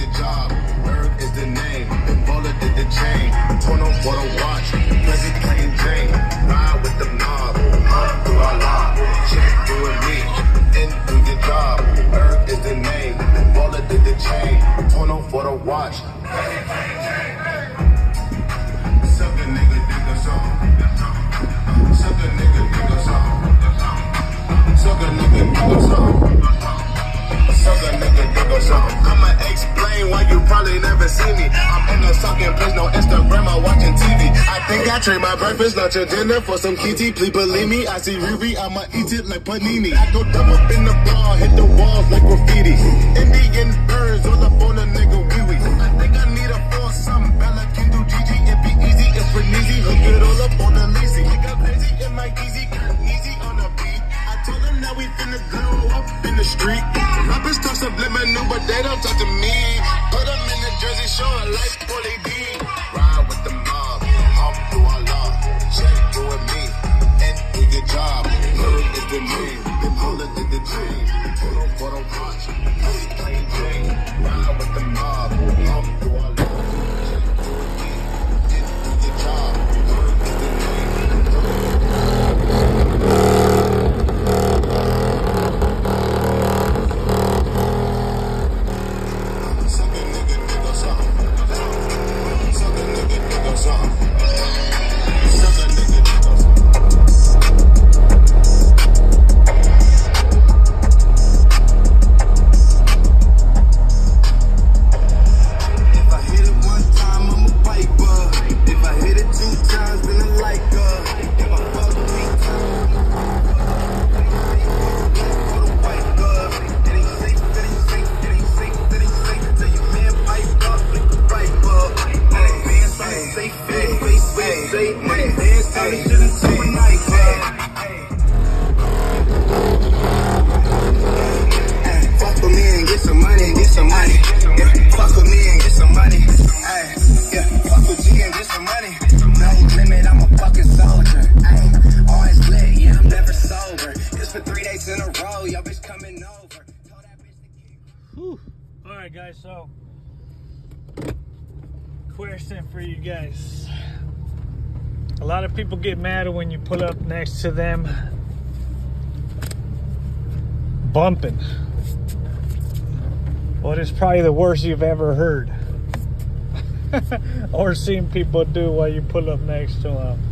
your job. Berg is the name. The bullet did the chain. Torn on for the watch. Crazy plain Jane. Ride with the mob. Up through our law. Check you and me. In do your job. Berg is the name. The bullet did the chain. Torn on for the watch. Suck a nigga, dig a song. Suck a nigga, dig a song. Suck a nigga, dig a song. Suck a nigga, dig a song. I'ma explain why you probably never see me. I'm in the sucking place, no Instagram, I'm watching TV. I think I trade my breakfast, lunch, and dinner for some kitty. Please believe me, I see Riri, I'ma eat it like panini. I go dumb up in the bar, hit the walls like graffiti. Indian birds all up on a nigga wee-wee. I think I need a foursome, Bella can do GG, it be easy, it's pretty easy. Hook it all up on the lazy. I got crazy in my easy, easy on the beat. I told them that we finna glow up in the street. Rappers talk subliminal, but they don't talk to me. Put them in the Jersey Shore like Paulie D. Ride with the mob, off through our law. Check you and me, and do your job. Berg is the name, the bullet did the chain. Pull up for the watch, plain Jane. Ride with the mob, off through our law. Check you and me, and do your job. Berg is the name. Alright guys, so question for you guys. A lot of people get mad when you pull up next to them bumping. What is probably the worst you've ever heard or seen people do while you pull up next to them?